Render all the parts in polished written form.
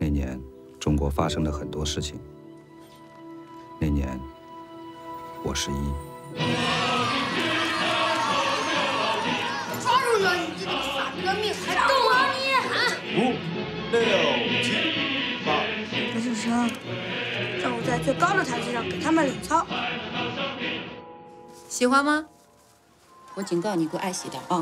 那年，中国发生了很多事情。那年，我11。 抓住了你这个反革命！还动啊你 ！5、6、7、8。 不是说让我在最高的台阶上给他们领操。 喜欢吗？我警告你，给我爱惜点啊！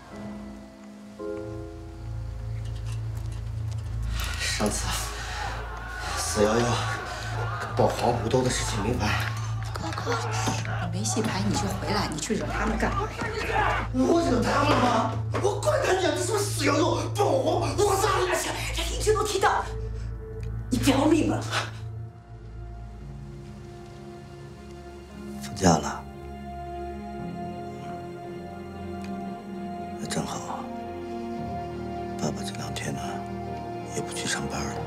上次411跟爆黄浦东的事情明白。 哥哥，你没戏拍你就回来，你去惹他们干嘛？ 我惹他们了吗？我管他娘的什么411爆黄，我咋了？ 这一直都提到，你不要命了？ 放假了。 正好，爸爸这2天呢，也不去上班了。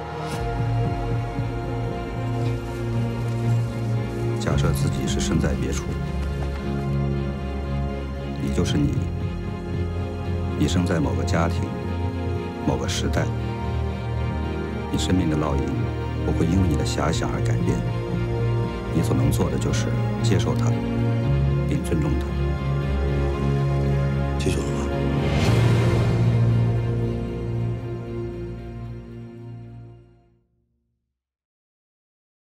假设自己是身在别处，你就是你，你生在某个家庭、某个时代，你生命的烙印不会因为你的遐想而改变。你所能做的就是接受它，并尊重它。